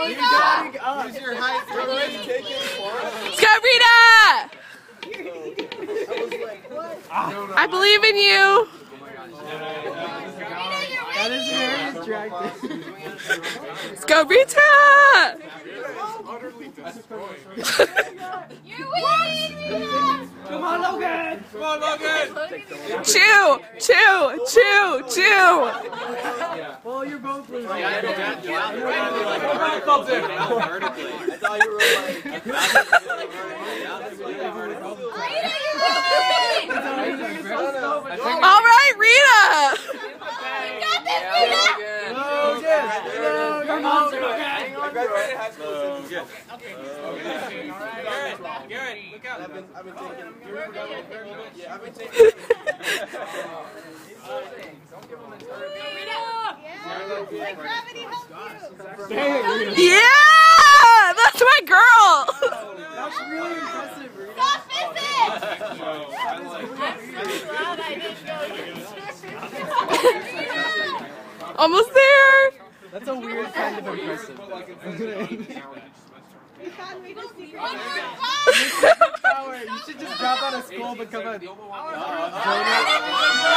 Use your height. Let's go, Rita! I believe in you. That is very attractive. Let's go, Rita! You win! Come on, Logan! Come on, Logan! Chew! Chew! Chew! Chew! Well, you're both losing. Rita, you win! All right, Rita! You got this, Rita! Come on, Logan! Garrett, look out. I've been taking. I've been taking. Like gravity helps you. Yeah! That's my girl! That's really impressive, Rita. Stop physics! Almost there! That's a weird kind of impressive. Power! You should just drop out of school and become a